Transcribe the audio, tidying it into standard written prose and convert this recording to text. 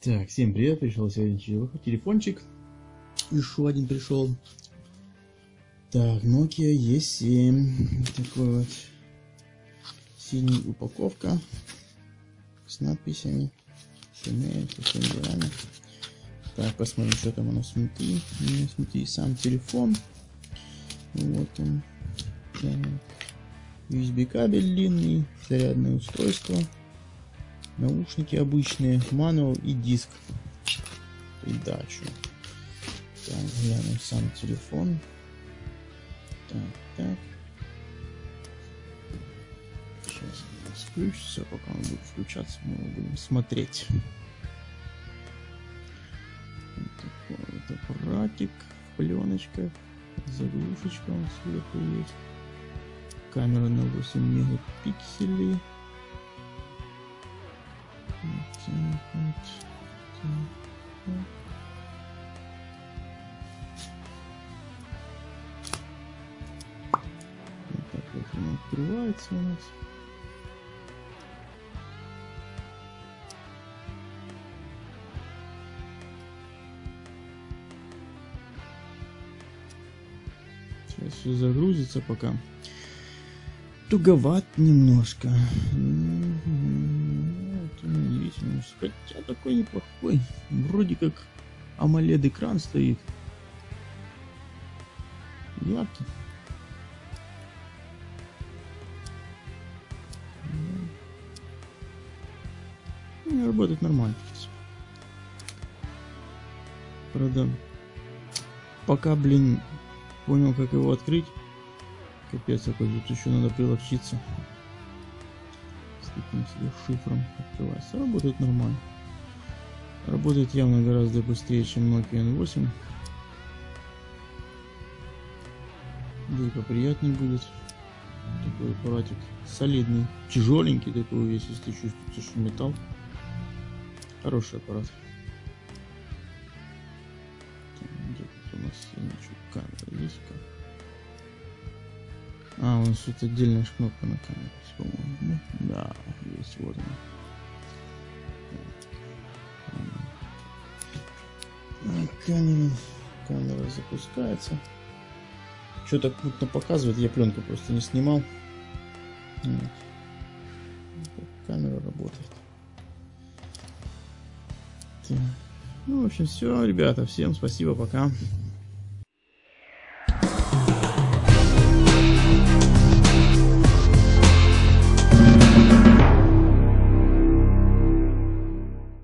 Так, всем привет, пришел сегодня телефончик. Еще один пришел. Так, Nokia E7. Такой вот синяя упаковка с надписями. Всеми делами. Так, посмотрим, что там у нас внутри. Внутри сам телефон. Вот он. Так. USB кабель длинный, зарядное устройство. Наушники обычные, мануал и диск. Передачу. Так, глянем сам телефон. Так. Сейчас у нас включится, пока он будет включаться, мы будем смотреть. Вот такой вот аппаратик в пленочках. Заглушечка он сверху есть. Камера на 8 мегапикселей. Вот так вот он открывается у нас. Сейчас все загрузится пока. Туговат немножко. Удивительно. Хотя такой неплохой. Вроде как AMOLED экран стоит. Яркий. Работает нормально. Правда, пока, понял, как его открыть. Капец, какой тут еще надо приловчиться. С таким себе шифром открывается. Работает нормально. Работает явно гораздо быстрее, чем Nokia N8. Да и поприятнее будет. Такой аппаратик солидный. Тяжеленький такой весь, если чувствуется, что металл. Хороший аппарат. Где-то у нас камера есть. А, у нас тут отдельная кнопка на камере, по-моему. Да, есть, вот она. Камера запускается. Что-то крупно показывает, я пленку просто не снимал. Вот. Камера работает. Так. Ну, в общем, все, ребята. Всем спасибо, пока.